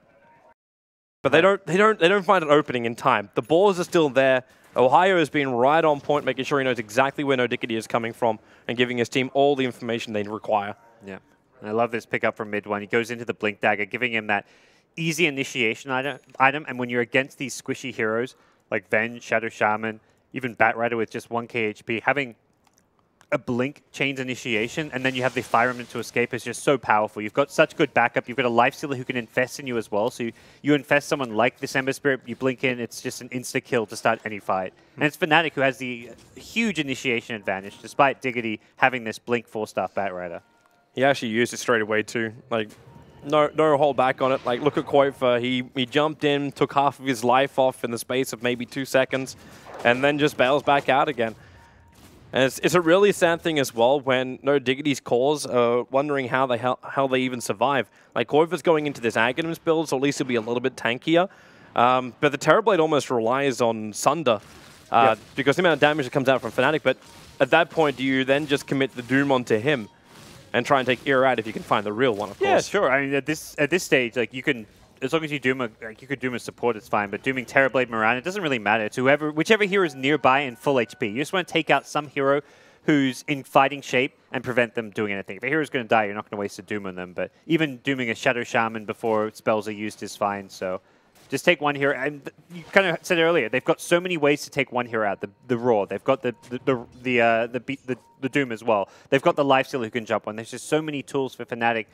But they don't, they don't, they don't find an opening in time. The balls are still there. Ohio has been right on point, making sure he knows exactly where No Diggity is coming from and giving his team all the information they require. Yeah. I love this pickup from mid one. He goes into the Blink Dagger, giving him that easy initiation item, item. And when you're against these squishy heroes like Venge, Shadow Shaman, even Batrider with just one K H P, having a Blink chains initiation and then you have the Fire Remnant to escape is just so powerful. You've got such good backup. You've got a Lifestealer who can infest in you as well. So you, you infest someone like this Ember Spirit, you blink in, it's just an insta-kill to start any fight. Mm-hmm. And it's Fnatic who has the huge initiation advantage, despite Diggity having this Blink four-star Batrider. He actually used it straight away too. Like, no no hold back on it. Like, look at Coinfer. He, he jumped in, took half of his life off in the space of maybe two seconds, and then just bails back out again. And it's, it's a really sad thing as well when No Diggity's cores are wondering how they, how, how they even survive. Like, Coinfer's going into this Aghanims build, so at least he'll be a little bit tankier. Um, but the Terrorblade almost relies on Sunder uh, yeah. because the amount of damage that comes out from Fnatic. But at that point, do you then just commit the Doom onto him and try and take Era out if you can find the real one, of yeah, course? Yeah, sure. I mean, at this at this stage, like you can, as long as you doom a, like you could doom a support, it's fine. But dooming Terrorblade Mirana, it doesn't really matter. It's whoever, whichever hero is nearby in full H P. You just want to take out some hero who's in fighting shape and prevent them doing anything. If a hero's going to die, you're not going to waste a doom on them. But even dooming a Shadow Shaman before spells are used is fine. So just take one hero. And you kind of said earlier, they've got so many ways to take one hero out. The the Raw, they've got the the the the, uh, the, the, the Doom as well. They've got the Lifestealer who can jump on. There's just so many tools for Fnatic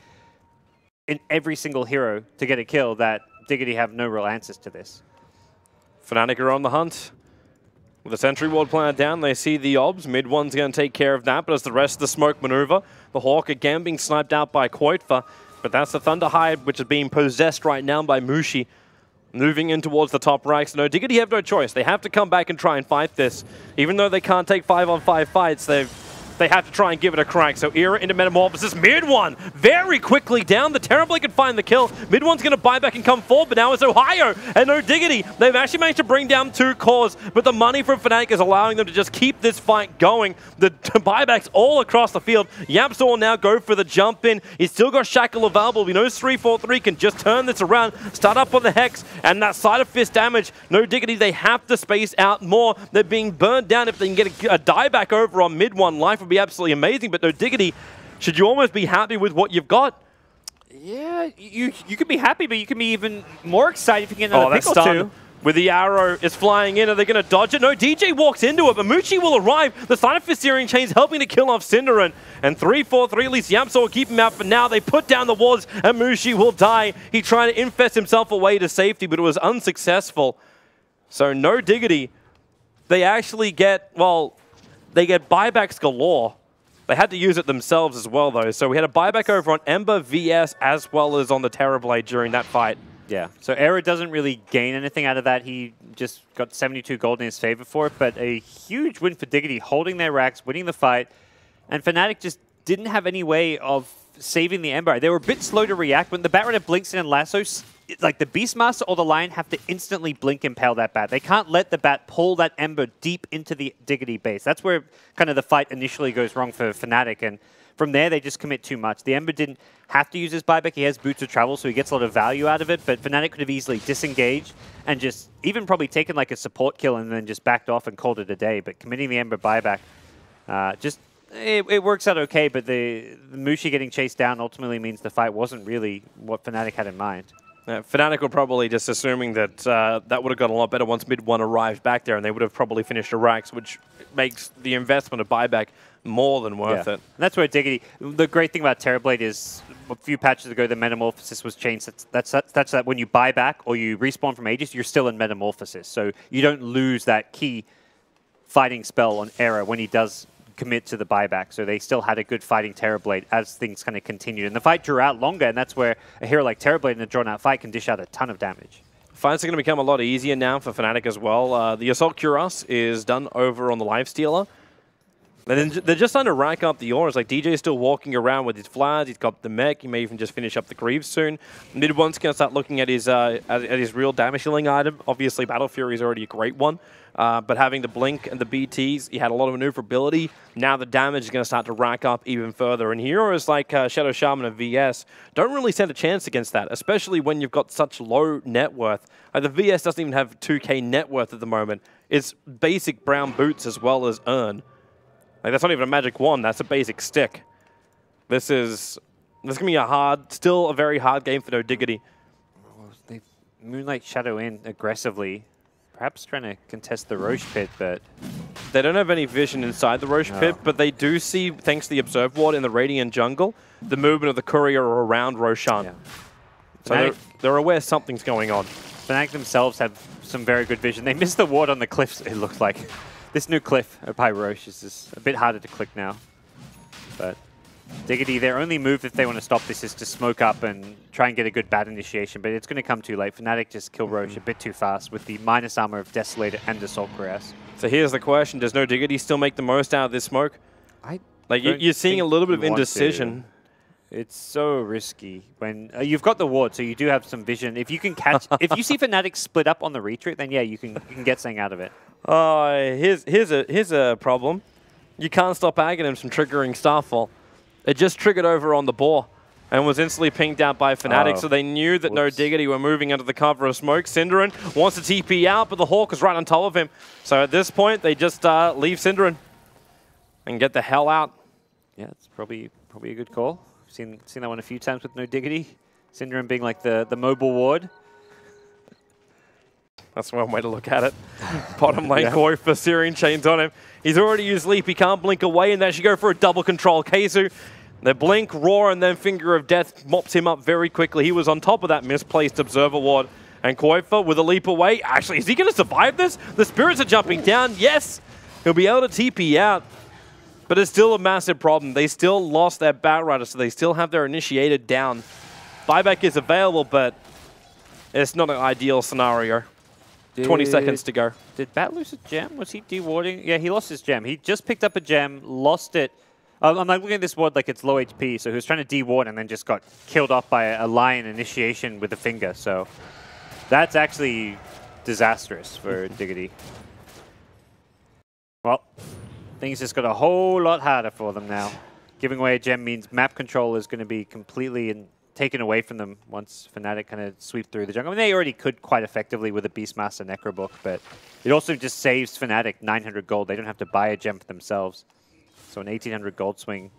in every single hero to get a kill that Diggity have no real answers to this. Fnatic are on the hunt. With the Sentry Ward planted down, they see the obs. Mid one's going to take care of that, but as the rest of the smoke maneuver, the Hawk again being sniped out by Coitfa. But that's the Thunderhide, which is being possessed right now by Mushi. Moving in towards the top ranks. No Diggity have no choice. They have to come back and try and fight this. Even though they can't take five on five fights, they've they have to try and give it a crack. So Era into Metamorphosis. Mid one very quickly down. The Terrorblade can find the kill. Mid one's going to buy back and come forward, but now it's Ohio and No Diggity. They've actually managed to bring down two cores, but the money from Fnatic is allowing them to just keep this fight going. The buybacks all across the field. YapzOr will now go for the jump in. He's still got Shackle available. He knows three four three can just turn this around, start up on the Hex, and that side of fist damage. No Diggity, they have to space out more. They're being burned down. If they can get a, a dieback over on mid one, life would be absolutely amazing, but No Diggity, should you almost be happy with what you've got? Yeah, you you could be happy, but you can be even more excited if you get another oh, pick or done. two. With the arrow, it's flying in. Are they going to dodge it? No, D J walks into it, but Mushi will arrive. The Side of Fist Searing Chains helping to kill off Synderen. And three four three, at least YapzOr will keep him out for now. They put down the wards, and Mushi will die. He tried to infest himself away to safety, but it was unsuccessful. So No Diggity, they actually get, well, they get buybacks galore. They had to use it themselves as well, though. So we had a buyback over on Ember, V S, as well as on the Terrorblade during that fight. Yeah, so Era doesn't really gain anything out of that. He just got seventy-two gold in his favor for it, but a huge win for Diggity, holding their racks, winning the fight. And Fnatic just didn't have any way of saving the Ember. They were a bit slow to react. When the Batrunner blinks in and lassos, like the Beastmaster or the Lion have to instantly blink impale that bat. They can't let the bat pull that Ember deep into the Diggity base. That's where kind of the fight initially goes wrong for Fnatic. And from there, they just commit too much. The Ember didn't have to use his buyback. He has Boots of Travel, so he gets a lot of value out of it. But Fnatic could have easily disengaged and just even probably taken like a support kill and then just backed off and called it a day. But committing the Ember buyback, uh, just it, it works out okay. But the, the Mushi getting chased down ultimately means the fight wasn't really what Fnatic had in mind. Yeah, Fnatic were probably just assuming that uh, that would have gotten a lot better once mid one arrived back there, and they would have probably finished the racks, which makes the investment of buyback more than worth Yeah. it. And that's where Diggity, the great thing about Terrorblade is a few patches ago, the Metamorphosis was changed. That's, that's, that's, that's that when you buy back or you respawn from Aegis, you're still in Metamorphosis. So you don't lose that key fighting spell on Era when he does commit to the buyback. So they still had a good fighting Terrorblade as things kind of continued. And the fight drew out longer, and that's where a hero like Terrorblade in a drawn-out fight can dish out a ton of damage. Fights are going to become a lot easier now for Fnatic as well. Uh, the Assault Cuirass is done over on the Lifestealer. And then they're just trying to rack up the auras. Like, D J is still walking around with his flares. He's got the mech. He may even just finish up the Greaves soon. Mid one's going to start looking at his uh, at, at his real damage healing item. Obviously, Battle Fury is already a great one. Uh, but having the Blink and the B Ts, he had a lot of maneuverability. Now the damage is going to start to rack up even further. And heroes like uh, Shadow Shaman and V S don't really stand a chance against that, especially when you've got such low net worth. Like, the V S doesn't even have two K net worth at the moment. It's basic brown boots as well as Earn. Like, that's not even a magic wand, that's a basic stick. This is this is gonna be a hard, still a very hard game for No Diggity. They Moonlight Shadow in aggressively, perhaps trying to contest the Roche pit, but they don't have any vision inside the Roche no. pit, but they do see, thanks to the Observe Ward in the Radiant jungle, the movement of the courier around Roshan. Yeah. So they're, they're aware something's going on. Fnatic themselves have some very good vision. They missed the ward on the cliffs, it looks like. This new cliff by Roche is just a bit harder to click now. But Diggity, their only move if they want to stop this is to smoke up and try and get a good bat initiation, but it's going to come too late. Fnatic just kill Roche a bit too fast with the minus armor of Desolator and Assault Cuirass. So here's the question, does No Diggity still make the most out of this smoke? I like you, You're seeing a little bit of indecision. It's so risky. When uh, you've got the ward, so you do have some vision. If you can catch, if you see Fnatic split up on the retreat, then yeah, you can you can get something out of it. Oh, uh, here's here's a here's a problem. You can't stop Aghanims from triggering Starfall. It just triggered over on the boar and was instantly pinged out by Fnatic, oh. so they knew that Whoops. No Diggity were moving under the cover of smoke. Synderen wants to T P out, but the Hawk is right on top of him. So at this point, they just uh, leave Synderen and get the hell out. Yeah, it's probably probably a good call. I've seen seen that one a few times with No Diggity. Synderen being like the the mobile ward. That's one way to look at it. Bottom lane, yeah. Koi for Syrian chains on him. He's already used Leap. He can't blink away, and they should go for a double control. Keizu, the blink, roar, and then Finger of Death mops him up very quickly. He was on top of that misplaced Observer Ward. And Koifa with a leap away. Actually, is he going to survive this? The Spirits are jumping down. Yes, he'll be able to T P out. But it's still a massive problem. They still lost their Batrider, so they still have their Initiated down. Buyback is available, but it's not an ideal scenario. Did, twenty seconds to go. Did Bat lose a gem? Was he dewarding? Yeah, he lost his gem. He just picked up a gem, lost it. Um, I'm like looking at this ward like it's low H P, so he was trying to deward and then just got killed off by a, a lion initiation with a finger. So that's actually disastrous for Diggity. Well, things just got a whole lot harder for them now. Giving away a gem means map control is going to be completely in taken away from them once Fnatic kind of sweep through the jungle. I mean, they already could quite effectively with a Beastmaster Necrobook, but it also just saves Fnatic nine hundred gold. They don't have to buy a gem for themselves. So an eighteen hundred gold swing.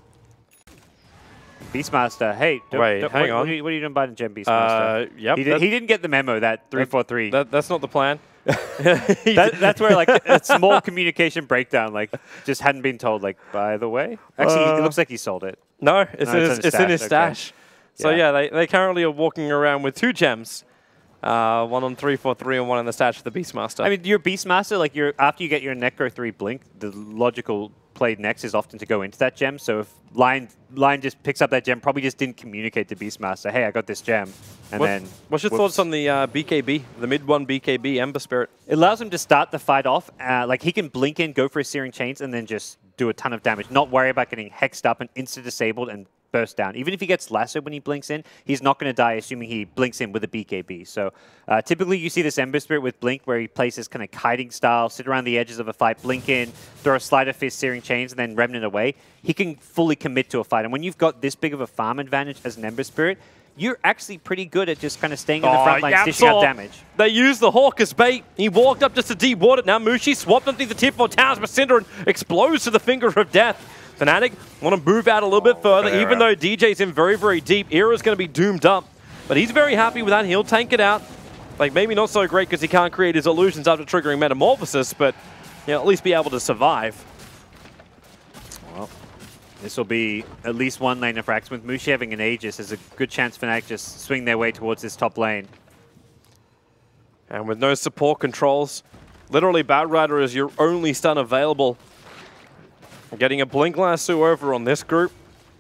Beastmaster, hey, don't, Wait, don't, hang what, on. What are, you, what are you doing buying gem, Beastmaster? Uh, yep. He, did, he didn't get the memo that three four three. That, that's not the plan. that, that's where like a small communication breakdown, like just hadn't been told. Like, by the way, actually, uh, it looks like he sold it. No, it's, no, in, his, it's in his stash. Okay. So yeah, yeah, they, they currently are walking around with two gems. Uh, one on three four three and one in the stash for the Beastmaster. I mean, your Beastmaster, like your after you get your Necro three blink, the logical played next is often to go into that gem. So if Lion Lion just picks up that gem, probably just didn't communicate to Beastmaster, hey, I got this gem. And what, then what's your whoops. thoughts on the uh, B K B, the mid one B K B Ember Spirit? It allows him to start the fight off. Uh, like he can blink in, go for his Searing Chains, and then just do a ton of damage. Not worry about getting hexed up and insta-disabled and burst down. Even if he gets lassoed when he blinks in, he's not going to die, assuming he blinks in with a B K B. So uh, typically you see this Ember Spirit with Blink where he plays this kind of kiting style, sit around the edges of a fight, blink in, throw a Sleight of Fist, Searing Chains, and then Remnant away. He can fully commit to a fight. And when you've got this big of a farm advantage as an Ember Spirit, you're actually pretty good at just kind of staying in the Oh, front line, dishing out damage. They used the Hawk as bait. He walked up just to deep water. Now Mushi swapped underneath the tip for Towers, but Synderen explodes to the finger of death. Fnatic want to move out a little bit further, fair. even though D J's in very, very deep. Era's going to be doomed up, but he's very happy with that. He'll tank it out. Like, maybe not so great because he can't create his illusions after triggering Metamorphosis, but you know, at least be able to survive. Well, this will be at least one lane of frags. With Mushi having an Aegis, there's a good chance Fnatic just swing their way towards this top lane. And with no support controls, literally Batrider is your only stun available. Getting a Blink Lasso over on this group.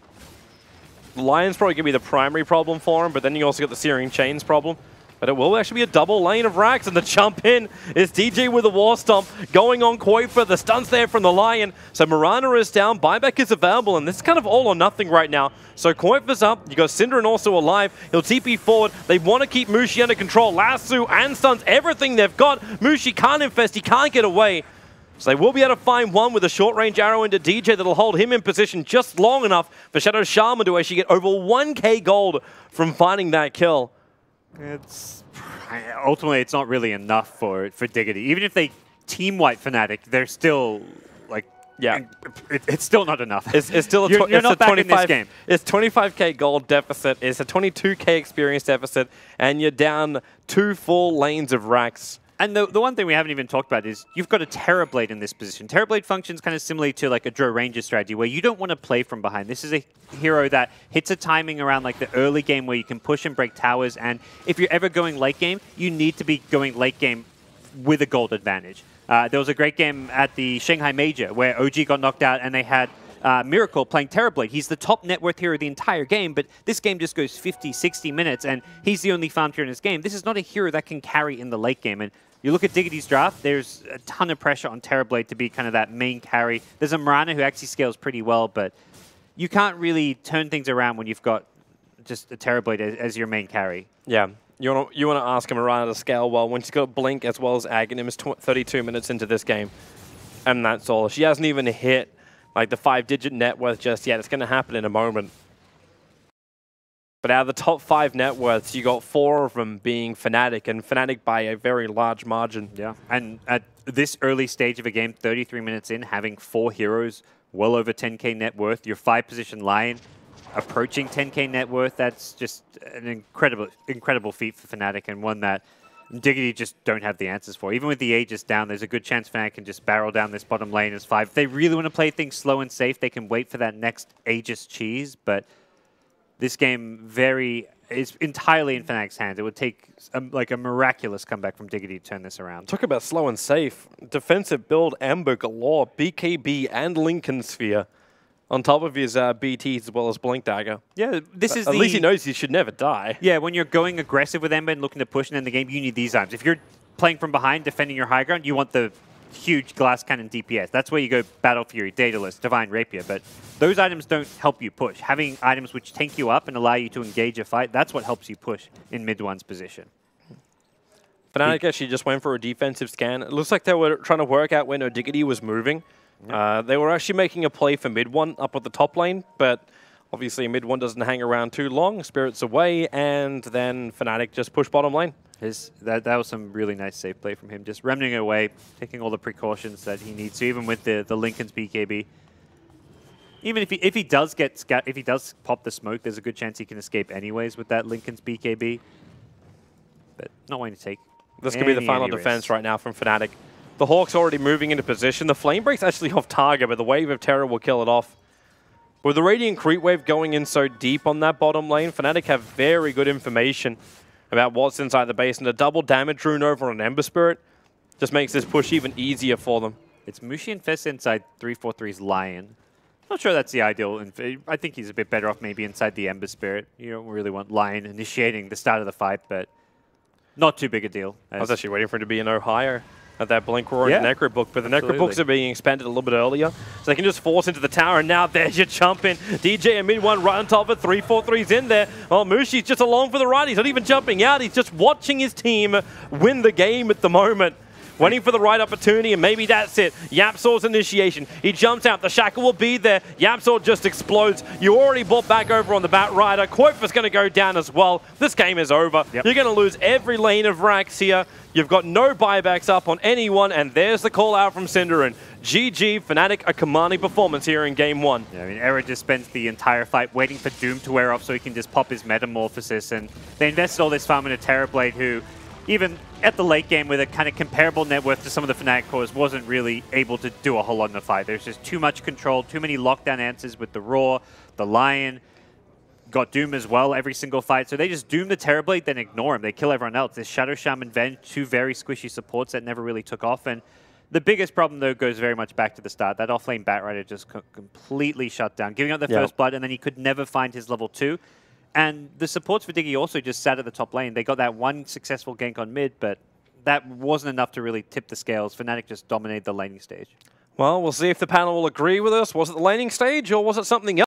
Lion's probably going to be the primary problem for him, but then you also get the Searing Chains problem. But it will actually be a double lane of Rax, and the jump in is D J with a War Stomp going on Koifa. The stun's there from the Lion. So Mirana is down, buyback is available, and this is kind of all or nothing right now. So Koifa's up, you got Synderen also alive. He'll T P forward. They want to keep Mushi under control. Lasso and stuns, everything they've got. Mushi can't infest, he can't get away. So they will be able to find one with a short-range arrow into D J that'll hold him in position just long enough for Shadow Shaman to actually get over one K gold from finding that kill. It's ultimately it's not really enough for for Diggity. Even if they team wipe Fnatic, they're still like Yeah, it, it's still not enough. It's, it's still a, you're, tw you're it's not a back twenty-five. in this game. It's twenty-five K gold deficit. It's a twenty-two K experience deficit, and you're down two full lanes of Rax. And the, the one thing we haven't even talked about is you've got a Terrorblade in this position. Terrorblade functions kind of similarly to like a Drow Ranger strategy where you don't want to play from behind. This is a hero that hits a timing around like the early game where you can push and break towers, and if you're ever going late game, you need to be going late game with a gold advantage. Uh, there was a great game at the Shanghai Major where O G got knocked out and they had Uh, Miracle playing Terrorblade. He's the top net worth hero the entire game, but this game just goes fifty, sixty minutes, and he's the only farm hero in his game. This is not a hero that can carry in the late game, and you look at Diggity's draft, there's a ton of pressure on Terrorblade to be kind of that main carry. There's a Mirana who actually scales pretty well, but you can't really turn things around when you've got just a Terrorblade as, as your main carry. Yeah. You want to you want to ask a Mirana to scale well when she's got Blink as well as Aghanim is thirty-two minutes into this game, and that's all. She hasn't even hit like the five-digit net worth just yet. It's going to happen in a moment. But out of the top five net worths, you got four of them being Fnatic, and Fnatic by a very large margin. Yeah, and at this early stage of a game, thirty-three minutes in, having four heroes well over ten K net worth, your five-position Lion approaching ten K net worth, that's just an incredible, incredible feat for Fnatic, and one that Diggity just don't have the answers for. Even with the Aegis down, there's a good chance Fnatic can just barrel down this bottom lane as five. If they really want to play things slow and safe, they can wait for that next Aegis cheese, but this game very is entirely in Fnatic's hands. It would take a, like a miraculous comeback from Diggity to turn this around. Talk about slow and safe. Defensive build, Ember galore, B K B and Lincoln Sphere on top of his uh, B Ts as well as Blink Dagger. Yeah, this is At the, least he knows he should never die. Yeah, when you're going aggressive with Ember and looking to push and end the game, you need these items. If you're playing from behind, defending your high ground, you want the huge glass cannon D P S. That's where you go Battle Fury, Daedalus, Divine Rapier, but those items don't help you push. Having items which tank you up and allow you to engage a fight, that's what helps you push in mid one's position. Fnatic actually just went for a defensive scan. It looks like they were trying to work out when Diggity was moving. Yep. Uh, they were actually making a play for mid one up at the top lane, but obviously mid one doesn't hang around too long. Spirit's away, and then Fnatic just push bottom lane. His, that, that was some really nice safe play from him, just remnanting away, taking all the precautions that he needs to, even with the, the Lincoln's B K B. Even if he, if he does get if he does pop the smoke, there's a good chance he can escape anyways with that Lincoln's B K B. But not wanting to take This could be the final defense right now from Fnatic. The Hawk's already moving into position. The Flame Break's actually off target, but the Wave of Terror will kill it off. With the Radiant Creep Wave going in so deep on that bottom lane, Fnatic have very good information about what's inside the base, and a double damage rune over on Ember Spirit just makes this push even easier for them. It's Mushi and Fess inside three four three's Lion. Not sure that's the ideal. Inf I think he's a bit better off maybe inside the Ember Spirit. You don't really want Lion initiating the start of the fight, but not too big a deal. I was actually waiting for it to be no higher at that Blink Roar Yeah, and Necro book, but the absolutely. Necro books are being expanded a little bit earlier, so they can just force into the tower, and now there's your jump in. D J and mid one right on top of it, three four three's in there. Oh, Mushi's just along for the ride. He's not even jumping out. He's just watching his team win the game at the moment. Waiting for the right opportunity, and maybe that's it. Yapzor's initiation. He jumps out. The Shackle will be there. Yapzor just explodes. You already bought back over on the Bat Rider. Koifa's going to go down as well. This game is over. Yep. You're going to lose every lane of Rax here. You've got no buybacks up on anyone, and there's the call out from Cinderin. G G, Fnatic, a commanding performance here in game one. Yeah, I mean, Era just spends the entire fight waiting for Doom to wear off so he can just pop his Metamorphosis, and they invested all this farm into Terrorblade, who even at the late game with a kind of comparable net worth to some of the Fnatic cores wasn't really able to do a whole lot in the fight. There's just too much control, too many lockdown answers with the Roar, the Lion, got Doom as well every single fight. So they just Doom the Terrorblade, then ignore him. They kill everyone else. There's Shadow Shaman, Venge, two very squishy supports that never really took off. And the biggest problem, though, goes very much back to the start. That offlane Batrider just co completely shut down, giving up the Yep. first blood, and then he could never find his level two. And the supports for Diggy also just sat at the top lane. They got that one successful gank on mid, but that wasn't enough to really tip the scales. Fnatic just dominated the laning stage. Well, we'll see if the panel will agree with us. Was it the laning stage, or was it something else?